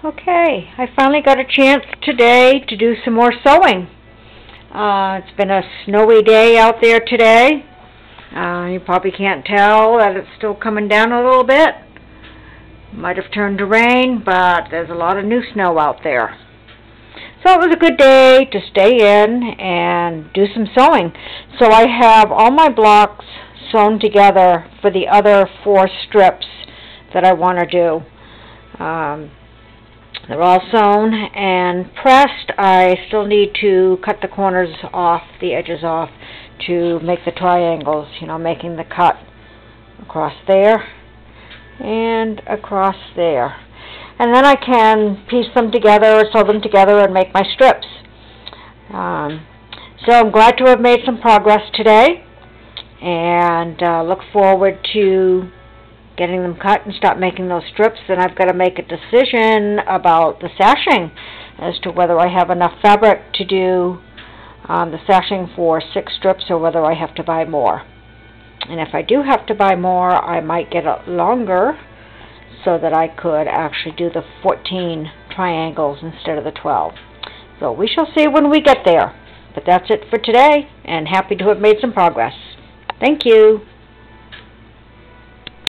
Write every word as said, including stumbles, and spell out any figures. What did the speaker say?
Okay, I finally got a chance today to do some more sewing. Uh, it's been a snowy day out there today. Uh, you probably can't tell that it's still coming down a little bit. Might have turned to rain, but there's a lot of new snow out there. So it was a good day to stay in and do some sewing. So I have all my blocks sewn together for the other four strips that I want to do. Um, They're all sewn and pressed. I still need to cut the corners off, the edges off, to make the triangles, you know, making the cut across there and across there. And then I can piece them together, sew them together, and make my strips. Um, so I'm glad to have made some progress today, and uh, look forward to getting them cut and start making those strips. Then I've got to make a decision about the sashing as to whether I have enough fabric to do um, the sashing for six strips or whether I have to buy more. And if I do have to buy more, I might get it longer so that I could actually do the fourteen triangles instead of the twelve. So we shall see when we get there. But that's it for today, and happy to have made some progress. Thank you.